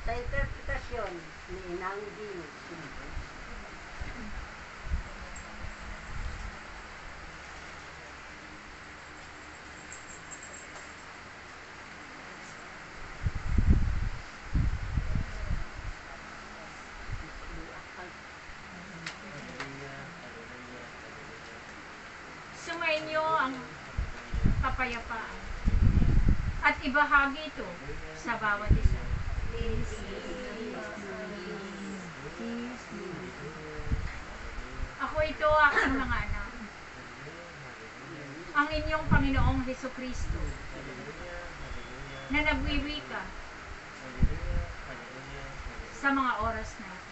Sa interpretasyon ni Inang Dino. Sumainyo ang kapayapaan at ibahagi ito sa bawat isa. Ako ito, aking mga anak, ang inyong Panginoong Hesukristo, na nagwiwika sa mga oras na ito.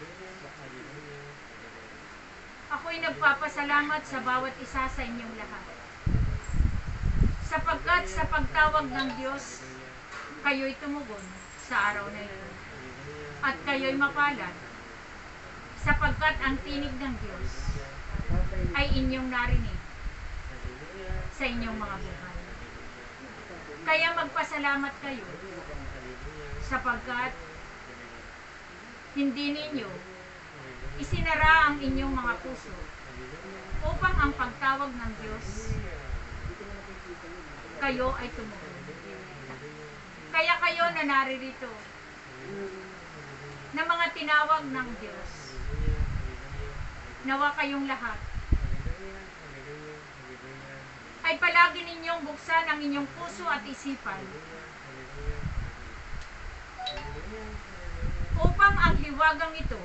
Ako'y nagpapasalamat sa bawat isa sa inyong lahat, sapagkat sa pagtawag ng Diyos, kayo'y tumugon sa araw na ito. At kayo'y mapalad, sapagkat ang tinig ng Diyos ay inyong narinig sa inyong mga buhay. Kaya magpasalamat kayo, sapagkat hindi ninyo isinara ang inyong mga puso upang ang pagtawag ng Diyos kayo ay tumugon. Kaya kayo na naririto na mga tinawag ng Diyos, nawa kayong lahat ay palagi ninyong buksan ang inyong puso at isipan upang ang hiwagang ito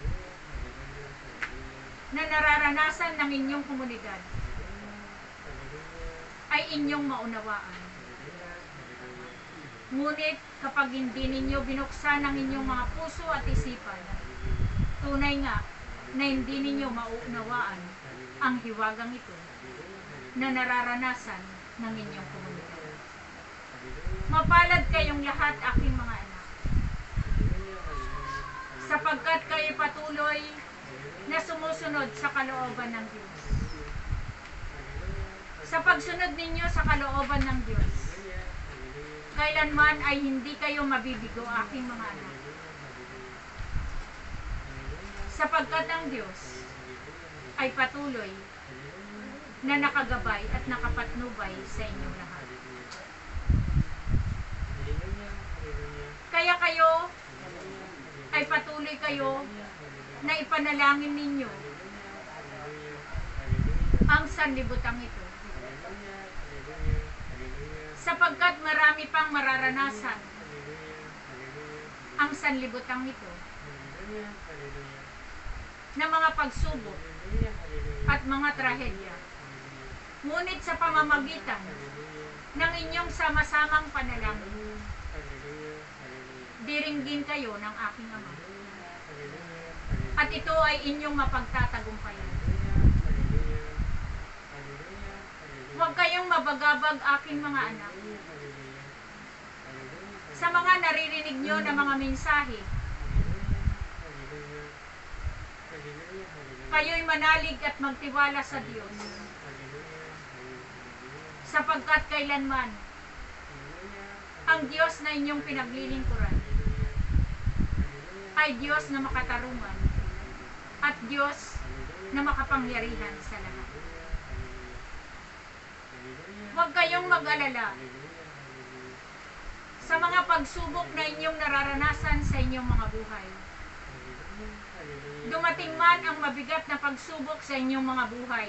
na nararanasan ng inyong komunidad ay inyong maunawaan. Ngunit kapag hindi ninyo binuksan ang inyong mga puso at isipan, tunay nga na hindi ninyo maunawaan ang hiwagang ito na nararanasan ng inyong komunidad. Mapalad kayong lahat, aking mga anak, sapagkat kayo patuloy na sumusunod sa kalooban ng Diyos. Sa pagsunod ninyo sa kalooban ng Diyos, kailanman ay hindi kayo mabibigo, aking mga anak. Sapagkat ang Diyos ay patuloy na nakagabay at nakapatnubay sa inyong lahat. Kaya kayo ay patuloy kayo na ipanalangin ninyo ang sanlibutan ito, sapagkat marami pang mararanasan ang sanlibutan ito na mga pagsubok at mga trahedya. Ngunit sa pamamagitan ng inyong sama-samang panalangin, diringgin kayo ng aking Ama. At ito ay inyong mapagtatagumpayan. Huwag kayong mabagabag, aking mga anak, sa mga naririnig nyo na mga mensahe. Kayo'y manalig at magtiwala sa Diyos, sapagkat kailanman ang Diyos na inyong pinaglilingkuran ay Diyos na makatarungan at Diyos na makapangyarihan sa lahat. Huwag kayong mag-alala sa mga pagsubok na inyong nararanasan sa inyong mga buhay. Dumating man ang mabigat na pagsubok sa inyong mga buhay,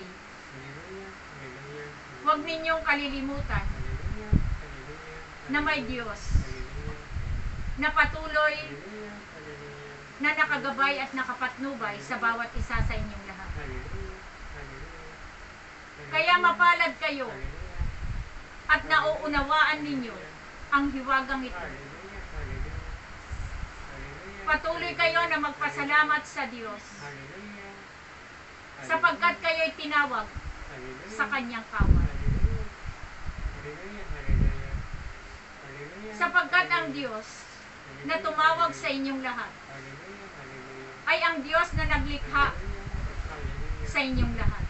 huwag ninyong kalilimutan na may Diyos na patuloy na nakagabay at nakapatnubay sa bawat isa sa inyong lahat. Kaya mapalad kayo at nauunawaan ninyo ang hiwagang ito. Patuloy kayo na magpasalamat sa Diyos, sapagkat kayo'y tinawag sa kanyang kawan. Sapagkat ang Diyos na tumawag sa inyong lahat ay ang Diyos na naglikha sa inyong lahat.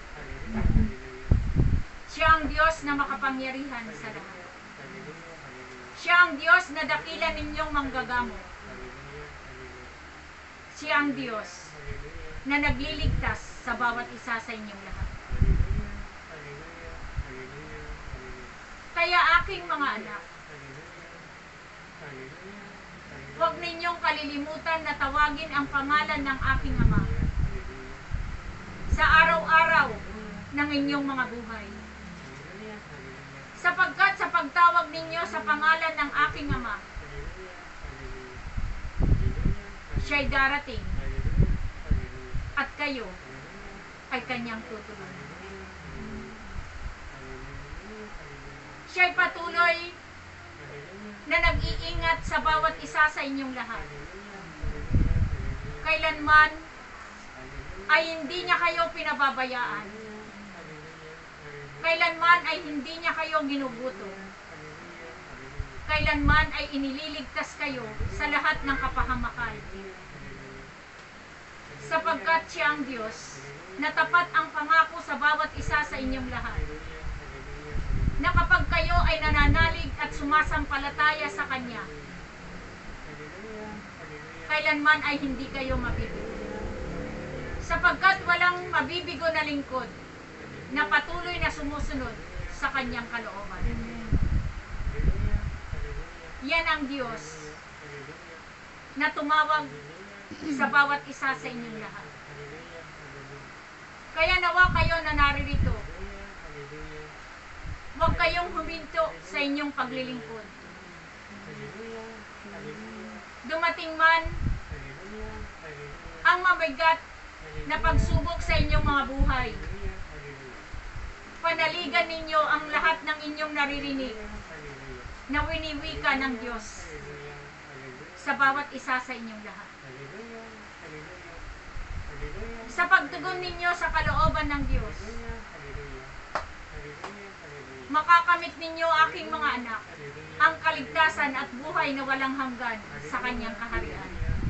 Siya ang Diyos na makapangyarihan sa lahat. Siya ang Diyos na dakila ninyong manggagamot. siya ang Diyos na nagliligtas sa bawat isa sa inyong lahat. Kaya aking mga anak, huwag ninyong kalilimutan na tawagin ang pangalan ng aking Ama sa araw-araw ng inyong mga buhay. Sapagkat sa pagtawag ninyo sa pangalan ng aking Ama, siya'y darating at kayo ay kanyang tutulungan. Siya'y patuloy na nag-iingat sa bawat isa sa inyong lahat. Kailanman ay hindi niya kayo pinababayaan. Kailanman ay hindi niya kayo ginuguto. Kailanman ay inililigtas kayo sa lahat ng kapahamakan. Sapagkat siya ang Diyos na tapat ang pangako sa bawat isa sa inyong lahat, na kapag kayo ay nananalig at sumasampalataya sa Kanya, kailanman ay hindi kayo mabibigo. Sapagkat walang mabibigo na lingkod na patuloy na sumusunod sa Kanyang kalooban. Yan ang Diyos na tumawag sa bawat isa sa inyong lahat. Kaya nawa kayo na naririto, huwag kayong huminto sa inyong paglilingkod. Dumating man ang mabigat na pagsubok sa inyong mga buhay, panaligan ninyo ang lahat ng inyong naririnig na winiwika ng Diyos sa bawat isa sa inyong lahat. Sa pagtugon ninyo sa kalooban ng Diyos, makakamit ninyo, aking mga anak, ang kaligtasan at buhay na walang hanggan sa Kanyang kaharian.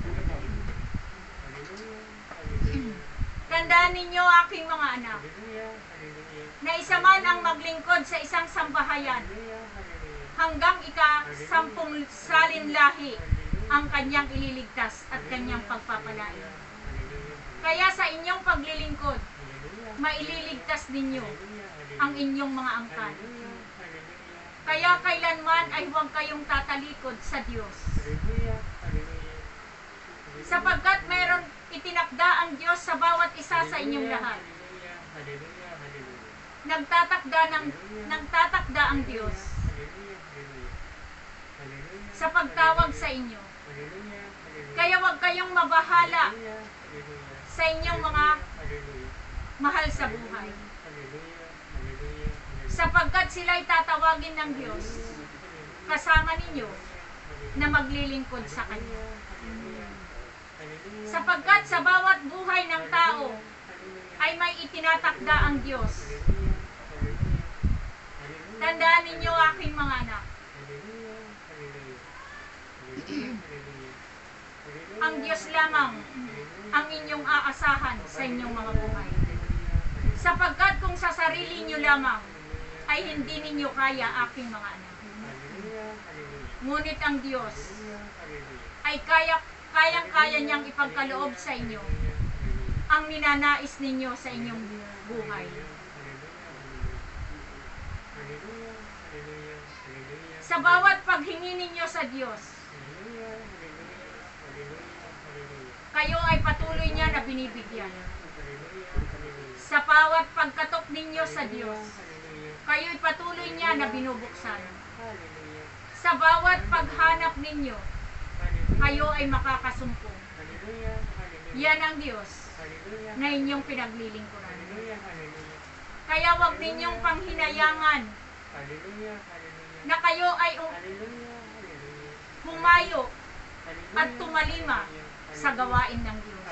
Tandaan ninyo, aking mga anak, na isa man ang maglingkod sa isang sambahayan, hanggang ika-10 salin lahi ang kanyang ililigtas at kanyang pagpapalain. Kaya sa inyong paglilingkod, maililigtas ninyo ang inyong mga angkan. Kaya kailanman ay huwag kayong tatalikod sa Diyos. Sapagkat meron itinakda ang Diyos sa bawat isa sa inyong lahat. Nagtatakda ang Diyos sa pagtawag sa inyo. Kaya huwag kayong mabahala sa inyong mga mahal sa buhay. Sapagkat sila'y tatawagin ng Diyos kasama ninyo na maglilingkod sa Kanya. Sapagkat sa bawat buhay ng tao ay may itinatakda ang Diyos. Tandaan ninyo, aking mga anak, ang Diyos lamang ang inyong aasahan sa inyong mga buhay. Sapagkat kung sa sarili nyo lamang ay hindi ninyo kaya, aking mga anak. Ngunit ang Diyos ay kayang-kaya niyang ipagkaloob sa inyo ang ninanais ninyo sa inyong buhay. Sa bawat paghingi ninyo sa Diyos, kayo ay patuloy niya na binibigyan. Sa bawat pagkatok ninyo sa Diyos, kayo ay patuloy niya na binubuksan. Sa bawat paghanap ninyo, kayo ay makakasumpong. Yan ang Diyos na inyong pinaglilingkuran. Kaya wag ninyong panghinayangan na kayo ay humayo at tumalima sa gawain ng Diyos.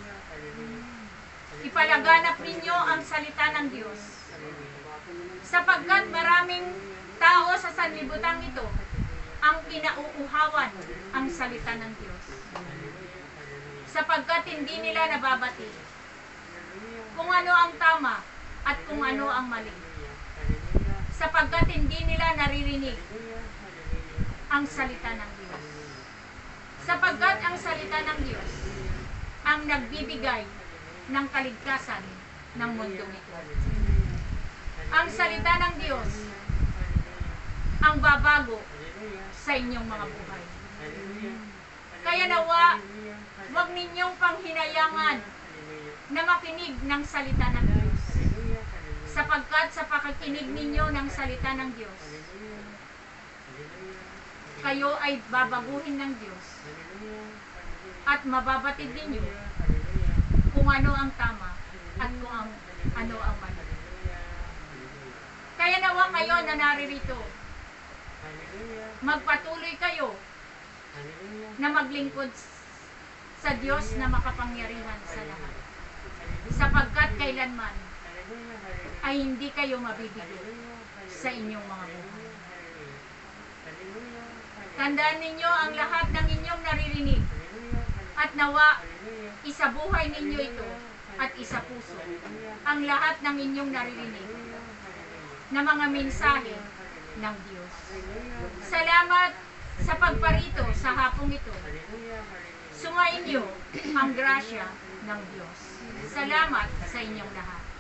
Ipalaganap ninyo ang salita ng Diyos. Sapagkat maraming tao sa sanlibutan ito ang kinauuhawan ang salita ng Diyos. Sapagkat hindi nila nababati kung ano ang tama at kung ano ang mali. Sapagkat hindi nila naririnig ang salita ng Diyos. Sapagkat ang salita ng Diyos ang nagbibigay ng kaligtasan ng mundong ito. Ang salita ng Diyos ang babago sa inyong mga buhay. Kaya nawa, huwag ninyong panghinayangan na makinig ng salita ng Diyos. Sapagkat sa pakikinig ninyo ng salita ng Diyos, kayo ay babaguhin ng Diyos at mababatid ninyo kung ano ang tama at kung ano ang mali. Kaya nawa kayo na naririto, magpatuloy kayo na maglingkod sa Diyos na makapangyarihan sa lahat. Sapagkat kailanman ay hindi kayo mabibigo sa inyong mga buhay. Tandaan ninyo ang lahat ng inyong naririnig at nawa isabuhay ninyo ito at isapuso ang lahat ng inyong naririnig na mga mensahe ng Diyos. Salamat sa pagparito sa hapong ito. Sumainyo ang grasya ng Diyos. Salamat sa inyong lahat.